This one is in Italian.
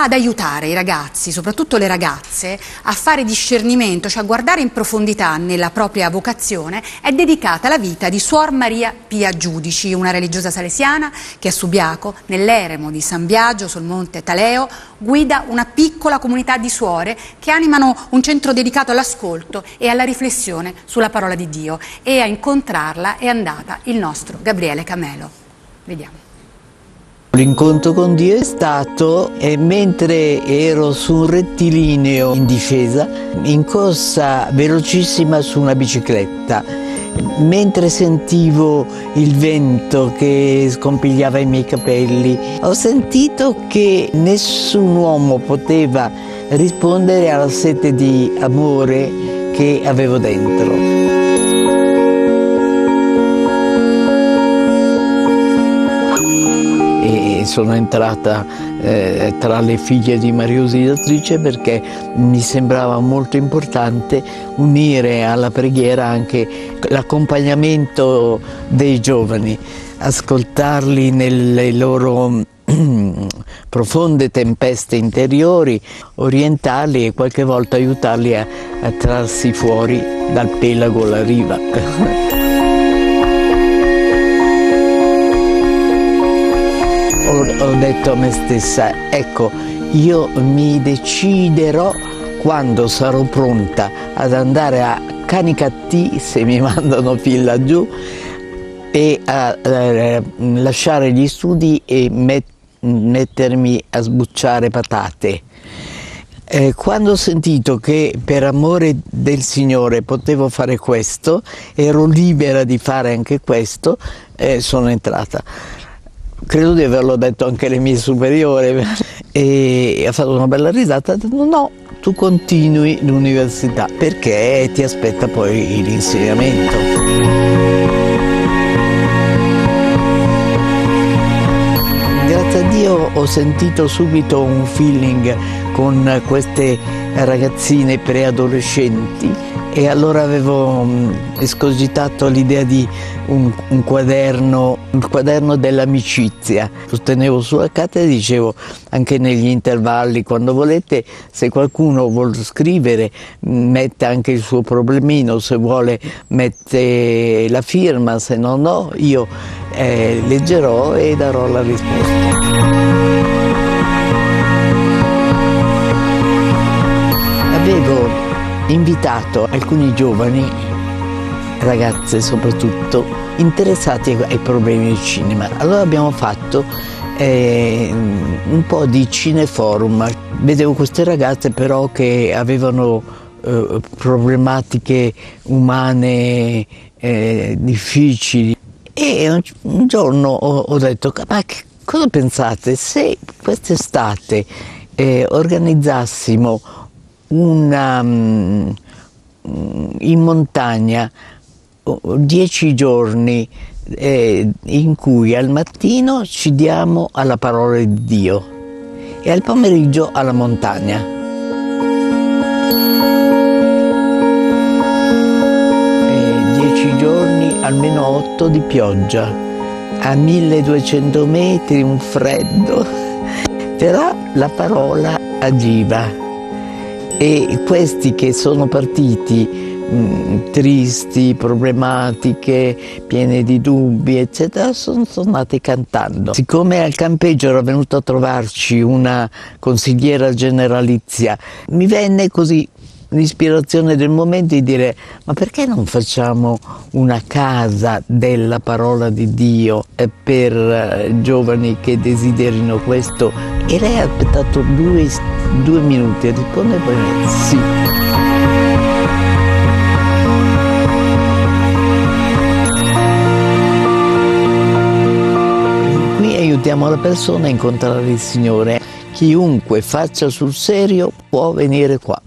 ad aiutare i ragazzi, soprattutto le ragazze, a fare discernimento, cioè a guardare in profondità nella propria vocazione, è dedicata la vita di Suor Maria Pia Giudici, una religiosa salesiana che a Subiaco, nell'eremo di San Biagio sul monte Taleo, guida una piccola comunità di suore che animano un centro dedicato all'ascolto e alla riflessione sulla parola di Dio, e a incontrarla è andata il nostro Gabriele Camelo. Vediamo. L'incontro con Dio è stato mentre ero su un rettilineo in discesa, in corsa velocissima su una bicicletta, mentre sentivo il vento che scompigliava i miei capelli, ho sentito che nessun uomo poteva rispondere alla sete di amore che avevo dentro. Sono entrata tra le figlie di Maria Ausiliatrice perché mi sembrava molto importante unire alla preghiera anche l'accompagnamento dei giovani, ascoltarli nelle loro profonde tempeste interiori, orientarli e qualche volta aiutarli a trarsi fuori dal pelago alla riva. Ho detto a me stessa, ecco, io mi deciderò quando sarò pronta ad andare a Canicattì, se mi mandano fin laggiù, e a lasciare gli studi e mettermi a sbucciare patate. Quando ho sentito che per amore del Signore potevo fare questo, ero libera di fare anche questo, sono entrata. Credo di averlo detto anche alle mie superiori, e ha fatto una bella risata. Ha detto no, tu continui l'università perché ti aspetta poi l'insegnamento. Grazie a Dio ho sentito subito un feeling con queste ragazzine preadolescenti, e allora avevo escogitato l'idea di un quaderno, il quaderno dell'amicizia. Lo tenevo sulla cattedra e dicevo anche negli intervalli, quando volete, se qualcuno vuole scrivere mette anche il suo problemino, se vuole mette la firma, se no io leggerò e darò la risposta. Avevo invitato alcuni giovani, ragazze soprattutto, interessati ai problemi del cinema. Allora abbiamo fatto un po' di cineforum. Vedevo queste ragazze però che avevano problematiche umane difficili, e un giorno ho detto, ma cosa pensate se quest'estate organizzassimo in montagna 10 giorni in cui al mattino ci diamo alla parola di Dio e al pomeriggio alla montagna. 10 giorni, almeno 8 di pioggia, a 1200 metri un freddo, però la parola agiva. E questi che sono partiti tristi, problematiche, piene di dubbi, eccetera, sono tornati cantando. Siccome al campeggio era venuta a trovarci una consigliera generalizia, mi venne così l'ispirazione del momento di dire: ma perché non facciamo una casa della parola di Dio per giovani che desiderino questo? E lei ha aspettato due minuti a rispondere, poi sì. Qui aiutiamo la persona a incontrare il Signore. Chiunque faccia sul serio può venire qua.